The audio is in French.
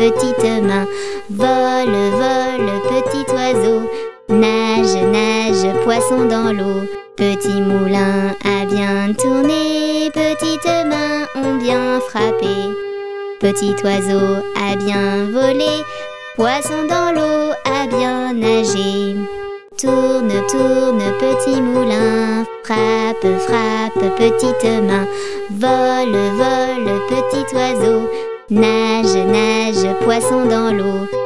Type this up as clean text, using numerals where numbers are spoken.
petite main. Vole, vole, petit oiseau. Nage, nage, poisson dans l'eau. Petit moulin a bien tourné, petites mains ont bien frappé. Petit oiseau a bien volé, poisson dans l'eau a bien nagé. Tourne, tourne, petit moulin, frappe, frappe, petite main. Vole, vole, petit oiseau. Nage, nage, poisson dans l'eau.